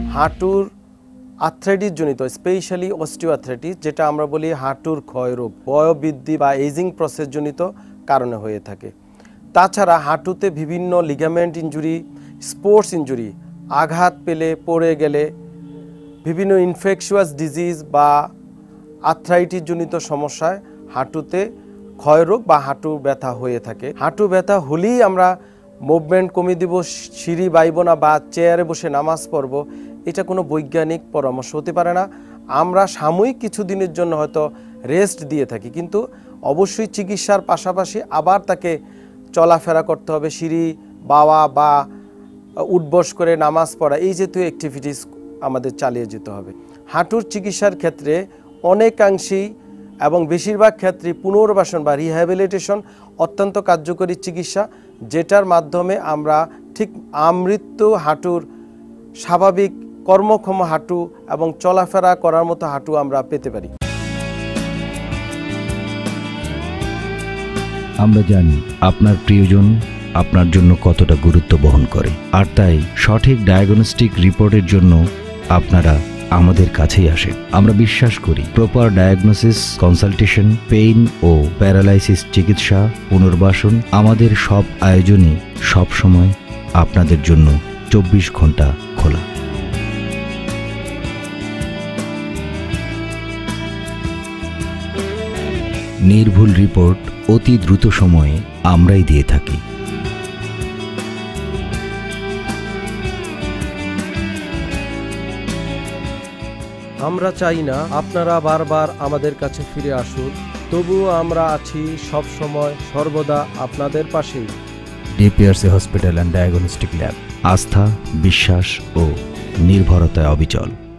হাঁটুর আর্থ্রাইটিস জনিত specially osteoarthritis, যেটা আমরা বলি হাঁটুর ক্ষয়রোগ, বয়োবৃদ্ধি বা এজিং প্রসেস জনিত কারণে হয়ে থাকে। তাছাড়া হাঁটুতে বিভিন্ন লিগামেন্ট ইনজুরি, স্পোর্টস ইনজুরি, আঘাত পেলে, পড়ে গেলে, বিভিন্ন ইনফেকশাস ডিজিজ বা আর্থ্রাইটিস জনিত সমস্যায় হাঁটুতে ক্ষয়রোগ বা হাঁটু ব্যথা হয়ে থাকে। হাঁটু ব্যথা হলেই আমরা মুভমেন্ট কমিয়ে দিব, সিঁড়ি বাইব না বা চেয়ারে বসে নামাজ পড়ব, এটা কোনো বৈজ্ঞানিক পরামর্শ হতে পারে না। আমরা সাময়িক কিছু দিনের জন্য হয়তো রেস্ট দিয়ে থাকি, কিন্তু অবশ্যই চিকিৎসার পাশাপাশি আবার তাকে চলাফেরা করতে হবে, সিঁড়ি বাওয়া বা উঠবস করে নামাজ পড়া, এই জাতীয় অ্যাক্টিভিটিস আমাদের চালিয়ে যেতে হবে। হাঁটুর চিকিৎসার ক্ষেত্রে অনেকাংশেই এবং বেশিরভাগ ক্ষেত্রে পুনর্বাসন বা রিহ্যাবিলিটেশন অত্যন্ত কার্যকরী চিকিৎসা, যেটার মাধ্যমে আমরা ঠিক আমৃত্যু হাঁটুর স্বাভাবিক কর্মক্ষম হাঁটু এবং চলাফেরা করার মতো হাঁটু আমরা পেতে পারি। আমরা জানি আপনার প্রিয়জন আপনার জন্য কতটা গুরুত্ব বহন করে, আর তাই সঠিক ডায়াগনস্টিক রিপোর্টের জন্য আপনারা আমাদের কাছেই আসেন। আমরা বিশ্বাস করি প্রপার ডায়াগনোসিস, কনসালটেশন, পেইন ও প্যারালাইসিস চিকিৎসা, পুনর্বাসন, আমাদের সব আয়োজনই সবসময় আপনাদের জন্য 24 ঘন্টা খোলা। নির্ভুল রিপোর্ট অতি দ্রুত সময়ে আমরাই দিয়ে থাকি। আমরা চাই না আপনারা বারবার আমাদের কাছে ফিরে আসুন, তবুও আমরা আছি সব সময় সর্বদা আপনাদের পাশেই। DPRC hospital and diagnostic lab, আস্থা, বিশ্বাস ও নির্ভরতায় অবিচল।